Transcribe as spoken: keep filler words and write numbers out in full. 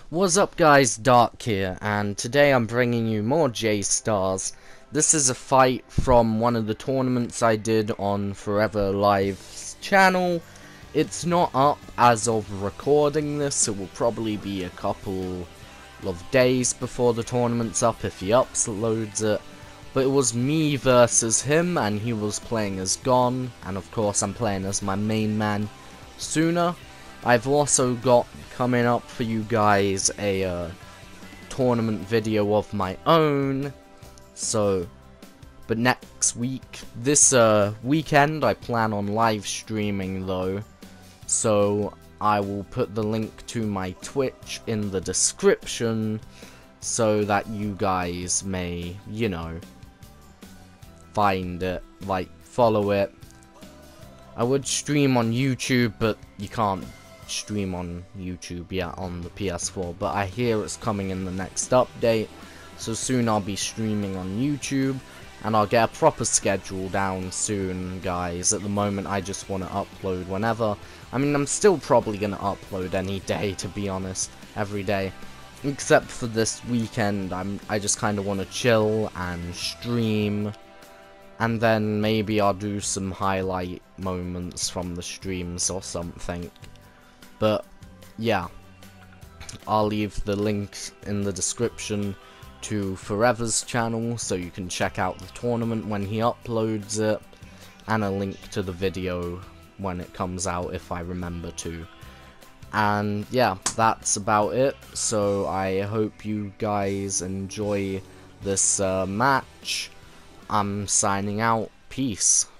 What's up guys, Dark here, and today I'm bringing you more J-Stars. This is a fight from one of the tournaments I did on Forever Live's channel. It's not up as of recording this, it will probably be a couple of days before the tournament's up if he uploads it. But it was me versus him, and he was playing as Gon, and of course I'm playing as my main man, Suna. I've also got coming up for you guys a uh, tournament video of my own. So, but next week, this uh, weekend, I plan on live streaming though. So I will put the link to my Twitch in the description so that you guys may, you know, find it, like, follow it. I would stream on YouTube, but you can't stream on YouTube yet on the P S four, but I hear it's coming in the next update, so soon I'll be streaming on YouTube, and I'll get a proper schedule down soon, guys. At the moment, I just want to upload whenever. I mean, I'm still probably going to upload any day, to be honest, every day, except for this weekend. I'm, I just kind of want to chill and stream, and then maybe I'll do some highlight moments from the streams or something. But, yeah, I'll leave the link in the description to Forever's channel, so you can check out the tournament when he uploads it, and a link to the video when it comes out, if I remember to. And, yeah, that's about it, so I hope you guys enjoy this uh, match. I'm signing out. Peace.